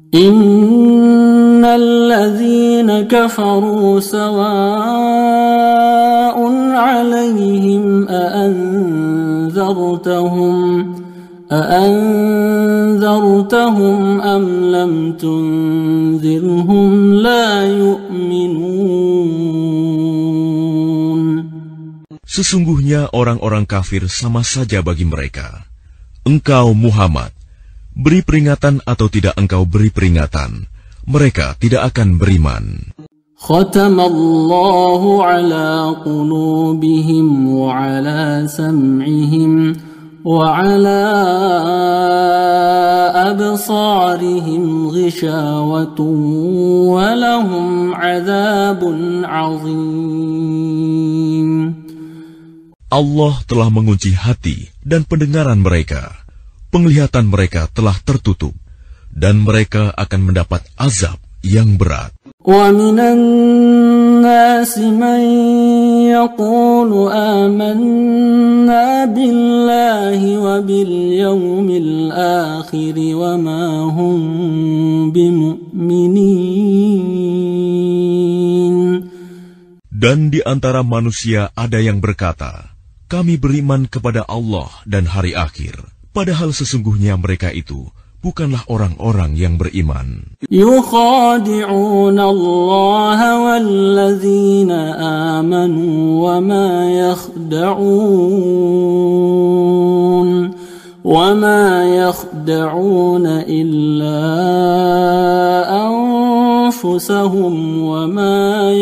Innal ladzina kafaru sawa'un 'alaihim أأنذرتهم أم لم تنذرهم لا يؤمنون. Sesungguhnya orang-orang kafir sama saja bagi mereka. Engkau Muhammad, beri peringatan atau tidak engkau beri peringatan, mereka tidak akan beriman. Khatamallahu ala qulubihim wa ala sam'ihim وعلى أبصارهم غشاوة ولهم عذاب عظيم. Allah telah mengunci hati dan pendengaran mereka. Penglihatan mereka telah tertutup dan mereka akan mendapat azab yang berat. وَمِنَ النَّاسِ مَن يَقُولُ آمَنَّا بِاللَّهِ وَبِالْيَوْمِ الْآخِرِ وَمَا هُمْ بِمُؤْمِنِينَ. Dan di antara manusia ada yang berkata, kami beriman kepada Allah dan hari akhir, padahal sesungguhnya mereka itu bukanlah orang-orang yang beriman. يُخَادِعُونَ اللَّهَ وَالَّذِينَ آمَنُوا وَمَا يَخْدَعُونَ إِلَّا أَنفُسَهُمْ وَمَا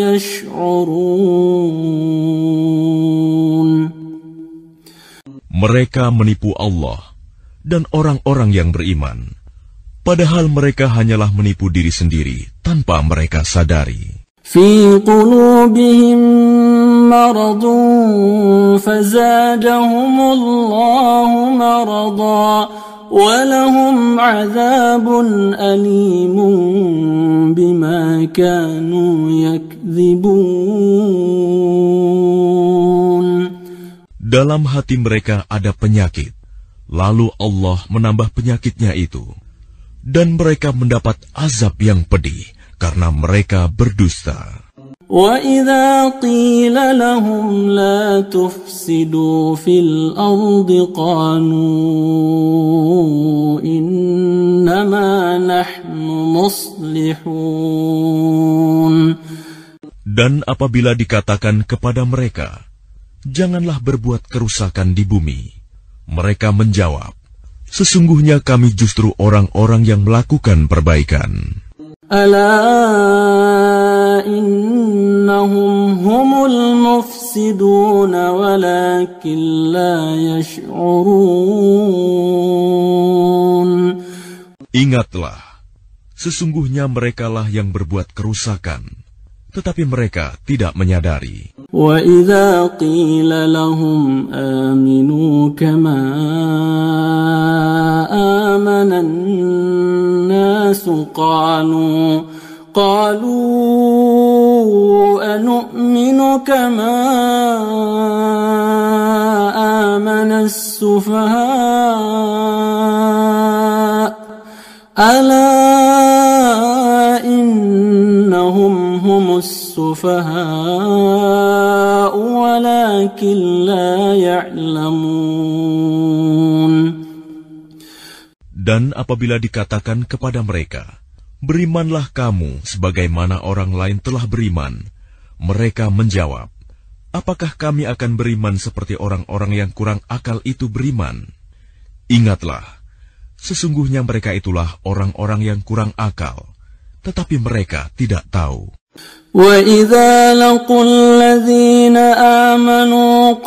يَشْعُرُونَ. Mereka menipu Allah dan orang-orang yang beriman, padahal mereka hanyalah menipu diri sendiri tanpa mereka sadari. في قلوبهم مرض فزادهم الله مرضا ولهم عذاب أليم بما كانوا يكذبون. Dalam hati mereka ada penyakit, lalu Allah menambah penyakitnya itu, dan mereka mendapat azab yang pedih karena mereka berdusta. وَإِذَا قِيلَ لَهُمْ لَا تُفْسِدُوا فِي الْأَرْضِ قَالُوا إِنَّمَا نَحْنُ مُصْلِحُونَ. Dan apabila dikatakan kepada mereka, janganlah berbuat kerusakan di bumi, mereka menjawab, sesungguhnya kami justru orang-orang yang melakukan perbaikan. Ala innahum humul mufsidun walakin la yash'urun. Ingatlah, sesungguhnya merekalah yang berbuat kerusakan, tetapi mereka tidak menyadari. Wa idza qila lahum aminu kama amana an-nas qalu anu'minu kama amana as-sufaha ala innahum humus sufaha walakin la ya'lamun. Dan apabila dikatakan kepada mereka, berimanlah kamu sebagaimana orang lain telah beriman, mereka menjawab, apakah kami akan beriman seperti orang-orang yang kurang akal itu beriman? Ingatlah, sesungguhnya mereka itulah orang-orang yang kurang akal, tetapi mereka tidak tahu. وَإِذَا لَقُوا الَّذِينَ آمَنُوا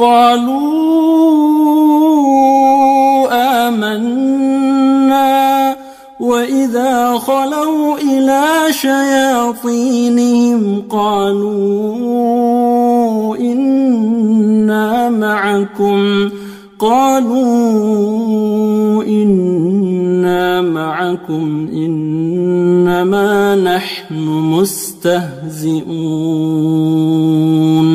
قَالُوا آمَنَّا وَإِذَا خَلَوْا إِلَى شَيَاطِينِهِمْ قَالُوا إِنَّا مَعَكُمْ إِنَّمَا نَحْنُ مُسْتَهْزِئُونَ.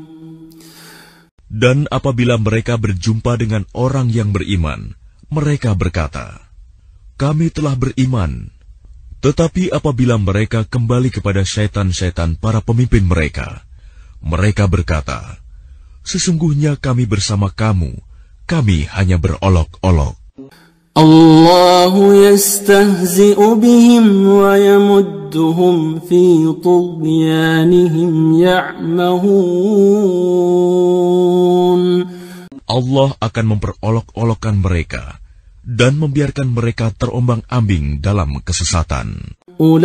Dan apabila mereka berjumpa dengan orang yang beriman, mereka berkata, kami telah beriman, Tetapi apabila mereka kembali kepada syaitan-syaitan para pemimpin mereka, mereka berkata, "Sesungguhnya kami bersama kamu, kami hanya berolok-olok." Allahu yastahzi'u bihim wa yamudduhum fi tughyanihim ya'mahun. Allah akan memperolok-olokkan mereka dan membiarkan mereka terombang-ambing dalam kesesatan.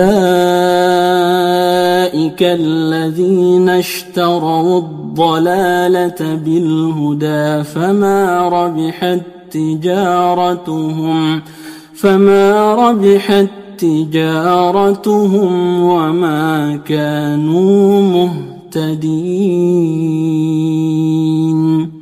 Ulaika alladhina ishtaraw ad-dalalata bil huda fama rabihat tijaratuhum wa ma kanu muhtadin.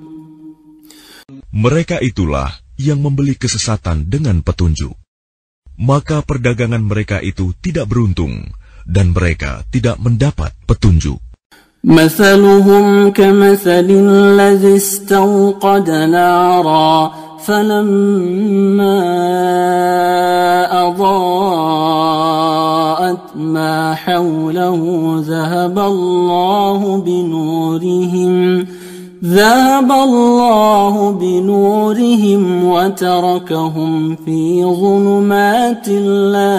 Mereka itulah yang membeli kesesatan dengan petunjuk. Maka perdagangan mereka itu tidak beruntung dan mereka tidak mendapat petunjuk. مثلهم كمثل الذي استوقد نارا فلما أضاءت ما حوله ذهب الله بنورهم وتركهم في ظلمات لا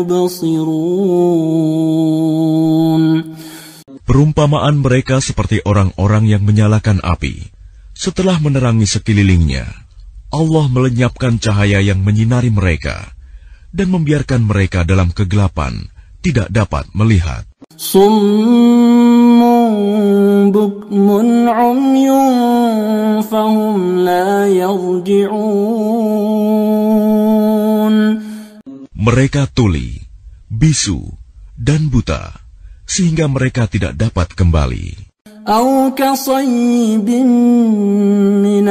يبصرون. Perumpamaan mereka seperti orang-orang yang menyalakan api. Setelah menerangi sekelilingnya, Allah melenyapkan cahaya yang menyinari mereka dan membiarkan mereka dalam kegelapan, tidak dapat melihat. Summun bukmun umyun fahum la yarji'un. Mereka tuli, bisu, dan buta, sehingga mereka tidak dapat kembali. أو كصيب من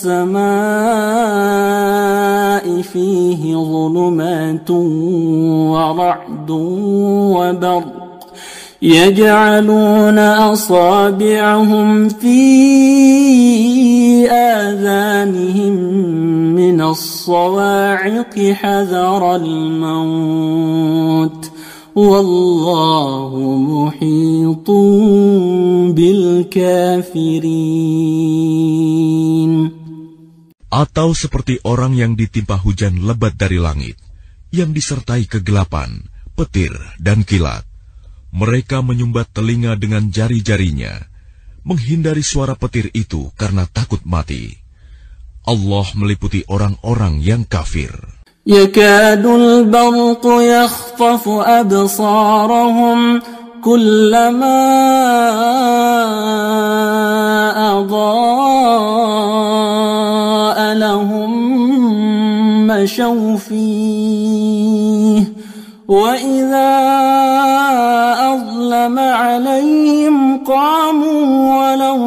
السماء فيه ظلمات ورعد وبرق يجعلون أصابعهم في آذانهم من الصواعق حذر الموت والله محيط بالكافرين. Atau seperti orang yang ditimpa hujan lebat dari langit, yang disertai kegelapan, petir, dan kilat. Mereka menyumbat telinga dengan jari-jarinya, menghindari suara petir itu karena takut mati. Allah meliputi orang-orang yang kafir. يكاد البرق يخطف أبصارهم كلما أضاء لهم مشوا فيه وإذا أظلم عليهم قاموا ولو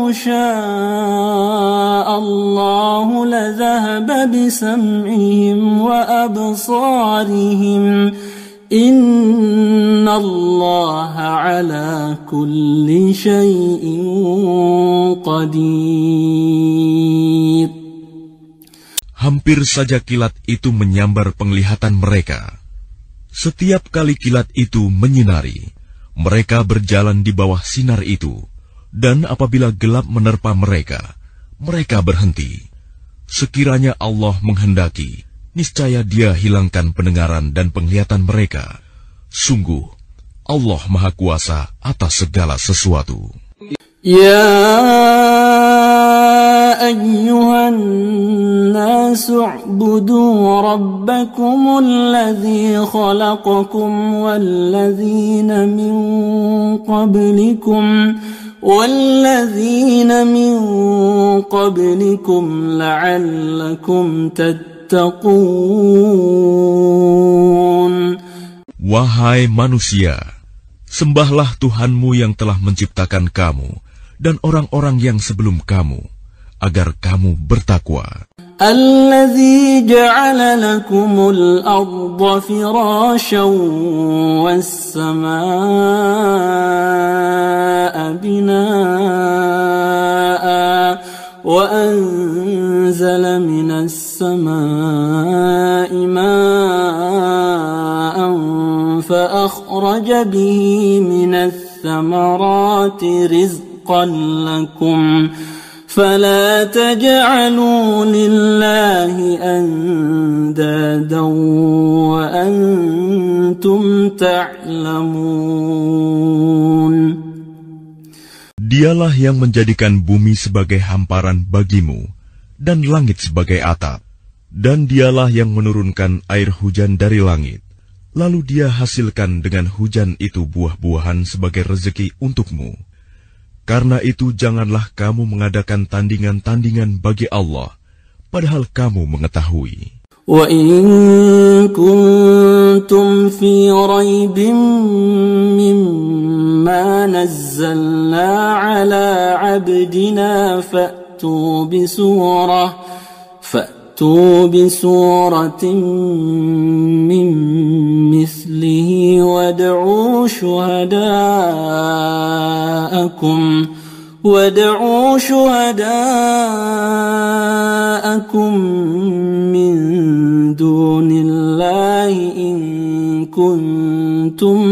شاء الله لذهب بسمعهم وأبصارهم إن الله على كل شيء قدير. Hampir saja kilat itu menyambar penglihatan mereka. Setiap kali kilat itu menyinari, mereka berjalan di bawah sinar itu, dan apabila gelap menerpa mereka, mereka berhenti. Sekiranya Allah menghendaki, niscaya Dia hilangkan pendengaran dan penglihatan mereka. Sungguh, Allah Maha Kuasa atas segala sesuatu. Ya ayyuhan nasu u'budu rabbakum alladhi khalaqakum walladzina min qablikum la'allakum tattaqun. Wahai manusia, sembahlah Tuhanmu yang telah menciptakan kamu dan orang-orang yang sebelum kamu, agar kamu bertakwa. Alladzi ja'ala lakumul arda firasyan was-samaa'a binaa'a wa anzala minas samaa'i maa'an فأخرج به من الثمرات رزقا لكم فلا تجعلوا لله أندادا وأنتم تعلمون. Dialah yang menjadikan bumi sebagai hamparan bagimu dan langit sebagai atap. Dan dialah yang menurunkan air hujan dari langit. Lalu dia hasilkan dengan hujan itu buah-buahan sebagai rezeki untukmu. Karena itu janganlah kamu mengadakan tandingan-tandingan bagi Allah, padahal kamu mengetahui. وَإِن كُنتُمْ فِي رَيْبٍ مِّمَّا نَزَّلْنَا عَلَى عَبْدِنَا فَأْتُوا بسورة من مثله وادعوا شهداءكم من دون الله إن كنتم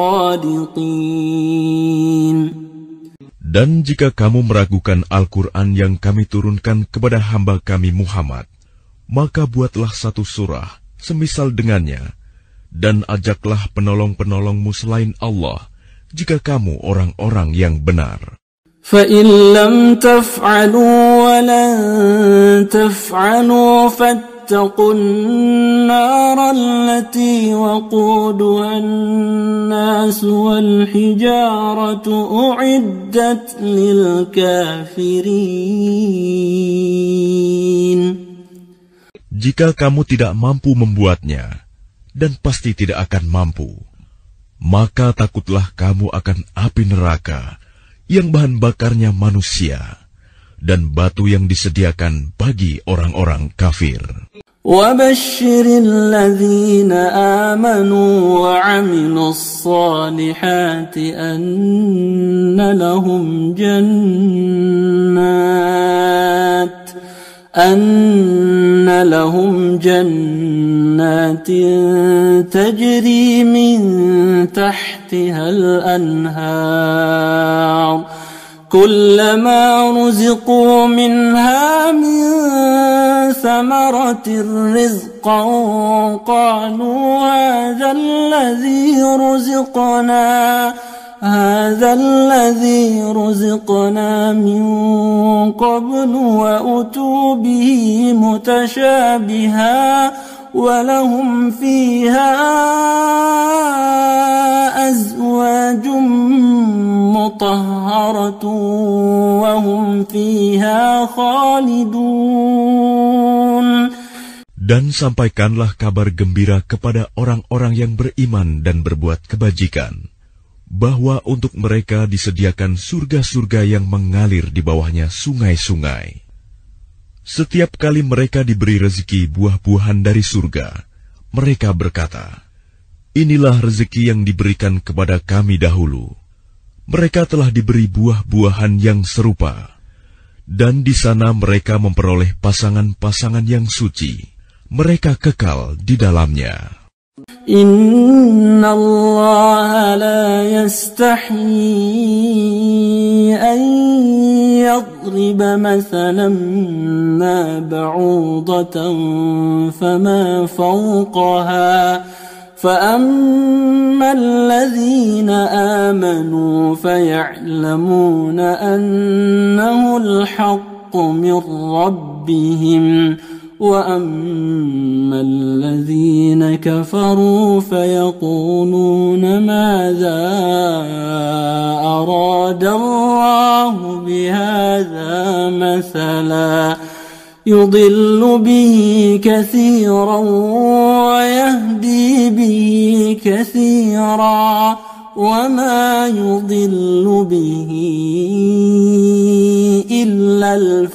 صادقين. Dan jika kamu meragukan Al-Quran yang kami turunkan kepada hamba kami Muhammad, maka buatlah satu surah semisal dengannya, dan ajaklah penolong-penolongmu selain Allah, jika kamu orang-orang yang benar. فَإِن لَّمْ تَفْعَلُوا وَلَن تَفْعَلُوا فَاتَّقُوا النَّارَ الَّتِي وَقُودُهَا النَّاسُ وَالْحِجَارَةُ أُعِدَّتْ لِلْكَافِرِينَ. Jika kamu tidak mampu membuatnya, dan pasti tidak akan mampu, maka takutlah kamu akan api neraka yang bahan bakarnya manusia dan batu yang disediakan bagi orang-orang kafir. وَبَشِّرِ الَّذِينَ آمَنُوا وَعَمِلُوا الصَّالِحَاتِ أَنَّ لهم جنات تجري من تحتها الأنهار كلما رزقوا منها من ثمرة رزقا قالوا هذا الذي رزقنا من قبل وأتوا به متشابها ولهم فيها أزواج مطهرة وهم فيها خالدون. Dan sampaikanlah kabar gembira kepada orang-orang yang beriman dan berbuat kebajikan, bahwa untuk mereka disediakan surga-surga yang mengalir di bawahnya sungai-sungai. Setiap kali mereka diberi rezeki buah-buahan dari surga, mereka berkata, "Inilah rezeki yang diberikan kepada kami dahulu." Mereka telah diberi buah-buahan yang serupa, dan di sana mereka memperoleh pasangan-pasangan yang suci. Mereka kekal di dalamnya. Inna Allah la yastahi an yadriba mathalan ma ba'udatan fama fawqaha فأما الذين آمنوا فيعلمون أنه الحق من ربهم وأما الذين كفروا فيقولون ماذا أراد الله بهذا مثلا يضل به كثيرا ويهدي به كثيرا وما يضل به إلا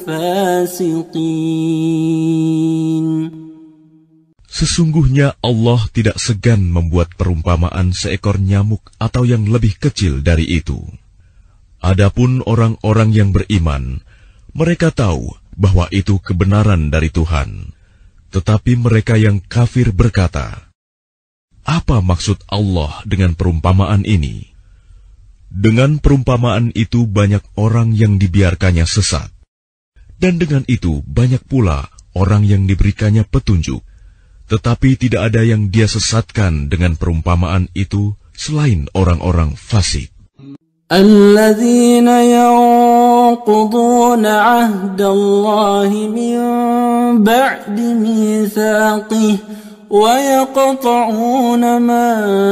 الفاسقين. Sesungguhnya Allah tidak segan membuat perumpamaan seekor nyamuk atau yang lebih kecil dari itu. Adapun orang-orang yang beriman, mereka tahu bahwa itu kebenaran dari Tuhan. Tetapi mereka yang kafir berkata, apa maksud Allah dengan perumpamaan ini? Dengan perumpamaan itu banyak orang yang dibiarkannya sesat, dan dengan itu banyak pula orang yang diberikannya petunjuk, tetapi tidak ada yang dia sesatkan dengan perumpamaan itu selain orang-orang fasik. الذين ينقضون عهد الله من بعد ميثاقه ويقطعون ما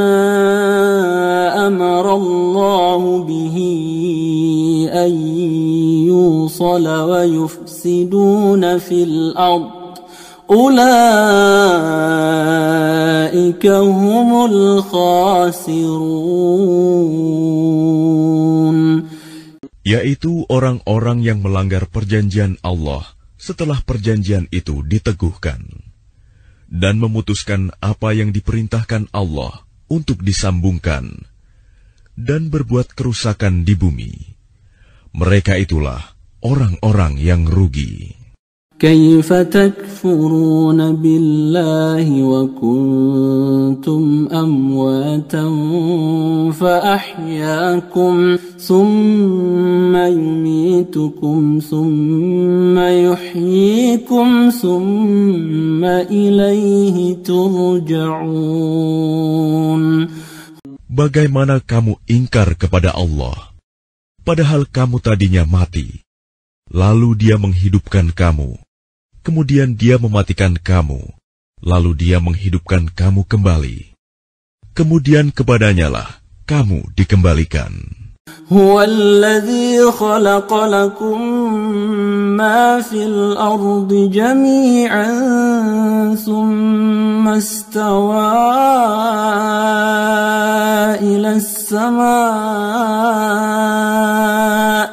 أمر الله به أن يوصل ويفسدون في الأرض أولئك هم الخاسرون. Yaitu orang-orang yang melanggar perjanjian Allah setelah perjanjian itu diteguhkan, dan memutuskan apa yang diperintahkan Allah untuk disambungkan, dan berbuat kerusakan di bumi. Mereka itulah orang-orang yang rugi. كيف تكفرون بالله وكنتم أمواتا فأحياكم ثم يميتكم ثم يحييكم ثم إليه ترجعون. Bagaimana kamu ingkar kepada Allah, padahal kamu tadinya mati, lalu Dia menghidupkan kamu. Kemudian Dia mematikan kamu, lalu Dia menghidupkan kamu kembali. Kemudian kepadanya-lah kamu dikembalikan. هو الذي خلق لكم ما في الأرض جميعا ثم استوى إلى السماء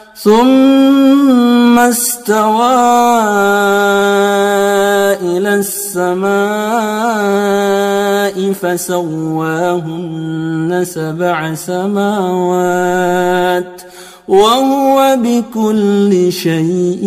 فسواهن سبع سماوات وهو بكل شيء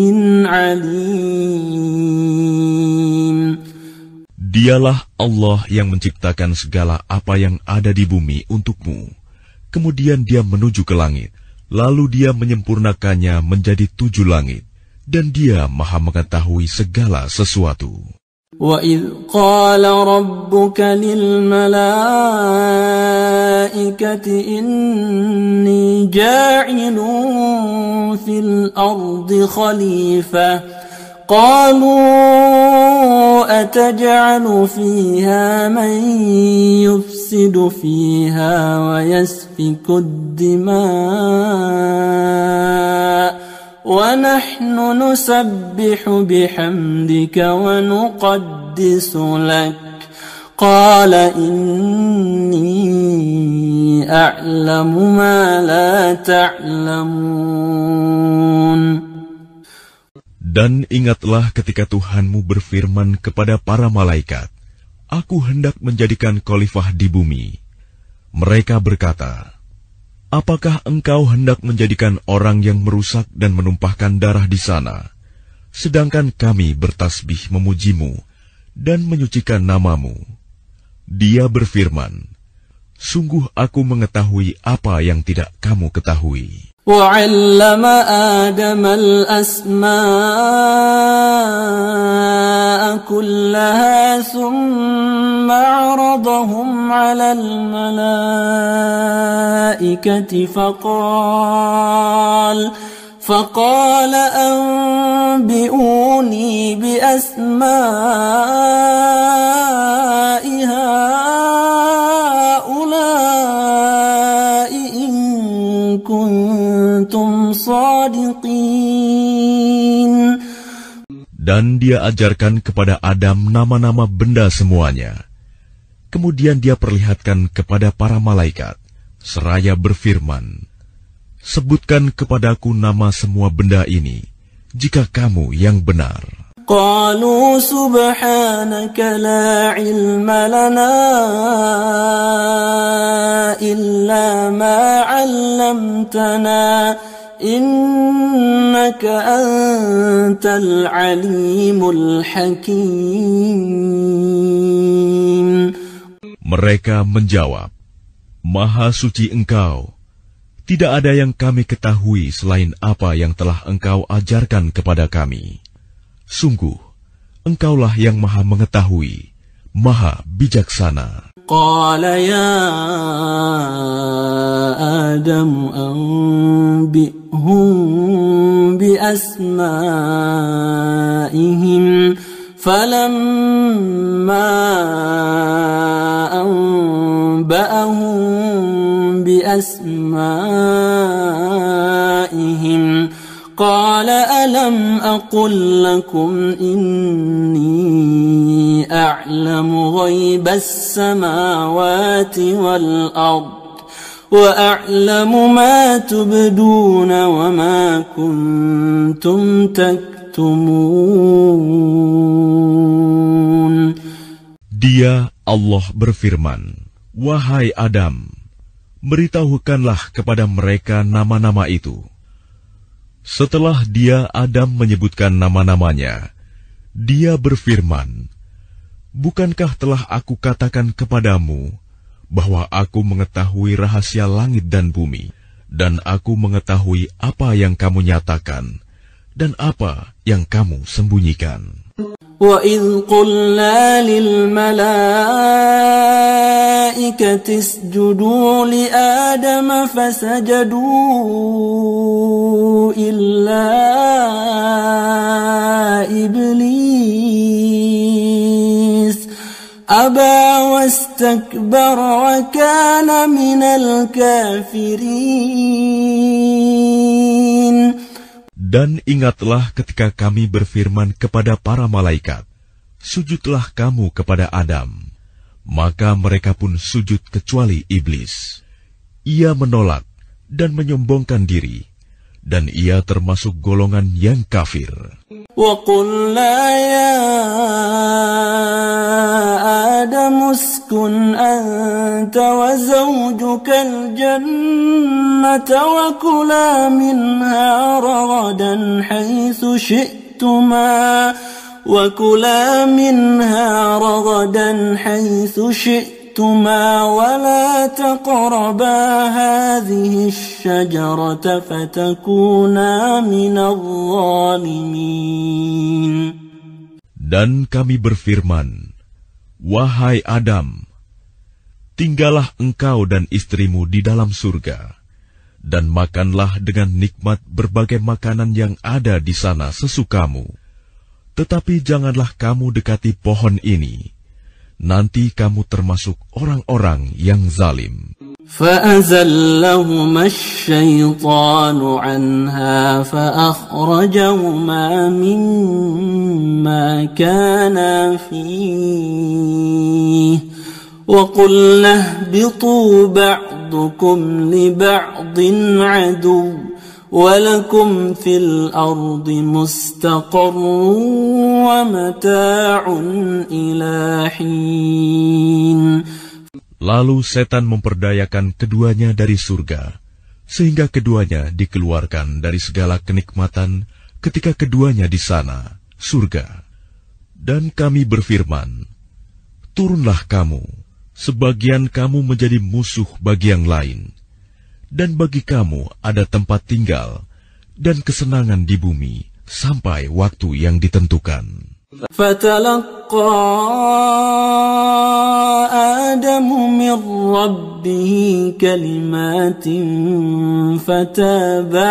عليم. Dialah Allah yang menciptakan segala apa yang ada di bumi untukmu. Kemudian Dia menuju ke langit, lalu Dia menyempurnakannya menjadi 7 langit, dan Dia Maha mengetahui segala sesuatu. وَإِذْ قَالَ رَبُّكَ لِلْمَلَائِكَةِ إِنِّي جَاعِلٌ فِي الْأَرْضِ خَلِيفَةً قَالُوا أَتَجْعَلُ فِيهَا مَن يُفْسِدُ فِيهَا وَيَسْفِكُ الدِّمَاءَ وَنَحْنُ نُسَبِّحُ بِحَمْدِكَ وَنُقَدِّسُ لَكَ قَالَ إِنِّي أَعْلَمُ مَا لَا تَعْلَمُونَ. Dan ingatlah ketika Tuhanmu berfirman kepada para malaikat, Aku hendak menjadikan khalifah di bumi. Mereka berkata, Apakah engkau hendak menjadikan orang yang merusak dan menumpahkan darah di sana, sedangkan kami bertasbih memujimu dan menyucikan namamu? Dia berfirman, Sungguh aku mengetahui apa yang tidak kamu ketahui. وَعَلَّمَ آدَمَ الْأَسْمَاءَ كُلَّهَا ثُمَّ عَرَضَهُمْ عَلَى الْمَلَائِكَةِ فقال أنبئوني بأسماء هؤلاء إن كنتم صادقين. Dan Dia ajarkan kepada Adam nama-nama benda semuanya. Kemudian Dia perlihatkan kepada para malaikat, seraya berfirman, Sebutkan kepadaku nama semua benda ini, jika kamu yang benar. قالوا سبحانك لا علم لنا إلا ما علمتنا إنك أنت العليم الحكيم. Mereka menjawab, Maha suci Engkau, tidak ada yang kami ketahui selain apa yang telah Engkau ajarkan kepada kami. Sungguh, Engkaulah yang Maha mengetahui, Maha bijaksana. Qala ya Adam anbi'hum bi asma'ihim falamma anba'ahum bi asma'ihim qala alam aqul lakum inni a'lamu ghaibas samawati wal ard wa a'lamu ma tubduna wa ma kuntum taktumun. Dia, Allah berfirman, Wahai Adam, beritahukanlah kepada mereka nama-nama itu. Setelah dia, Adam, menyebutkan nama-namanya, dia berfirman, Bukankah telah aku katakan kepadamu bahwa aku mengetahui rahasia langit dan bumi, dan aku mengetahui apa yang kamu nyatakan dan apa yang kamu sembunyikan. وَإِذْ قُلْنَا لِلْمَلَائِكَةِ اسْجُدُوا لِآدَمَ فَسَجَدُوا إِلَّا إِبْلِيسَ أَبَى وَاسْتَكْبَرَ وَكَانَ مِنَ الْكَافِرِينَ. Dan ingatlah ketika kami berfirman kepada para malaikat, sujudlah kamu kepada Adam. Maka mereka pun sujud kecuali iblis. Ia menolak dan menyombongkan diri, dan ia termasuk golongan yang kafir. وَقُلْنَا يَا آدَمُ اسْكُنْ أَنْتَ وَزَوْجُكَ الْجَنَّةَ وَكُلَا مِنْهَا رَغَدًا حَيْثُ شِئْتُمَا وَلَا تَقْرَبَا هَذِهِ الشَّجَرَةَ فَتَكُونَا مِنَ الظَّالِمِينَ. Dan kami berfirman, Wahai Adam, tinggallah engkau dan istrimu di dalam surga, dan makanlah dengan nikmat berbagai makanan yang ada di sana sesukamu. Tetapi janganlah kamu dekati pohon ini, nanti kamu termasuk orang-orang yang zalim. فَأَزَلَّهُمَا الشَّيْطَانُ عَنْهَا فَأَخْرَجَهُمَا مِمَّا كَانَا فِيهِ وَقُلْنَا اهْبِطُوا بَعْضُكُمْ لِبَعْضٍ عَدُوٌّ وَلَكُمْ فِي الْأَرْضِ مُسْتَقَرٌّ وَمَتَاعٌ إِلَى حِينٍ. Lalu setan memperdayakan keduanya dari surga, sehingga keduanya dikeluarkan dari segala kenikmatan ketika keduanya di sana, surga. Dan kami berfirman, turunlah kamu, sebagian kamu menjadi musuh bagi yang lain, dan bagi kamu ada tempat tinggal dan kesenangan di bumi sampai waktu yang ditentukan. فَتَلَقَّى آدَمُ مِنْ رَبِّهِ كَلِمَاتٍ فَتَابَ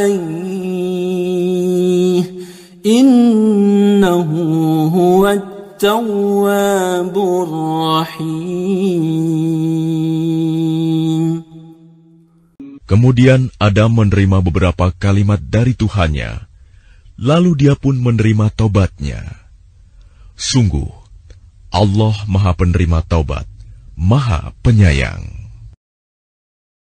عَلَيْهِ إِنَّهُ هُوَ التَّوَّابُ الرَّحِيمُ. Kemudian Adam menerima beberapa kalimat dari Tuhannya, lalu dia pun menerima taubatnya. Sungguh, Allah Maha Penerima Taubat, Maha Penyayang.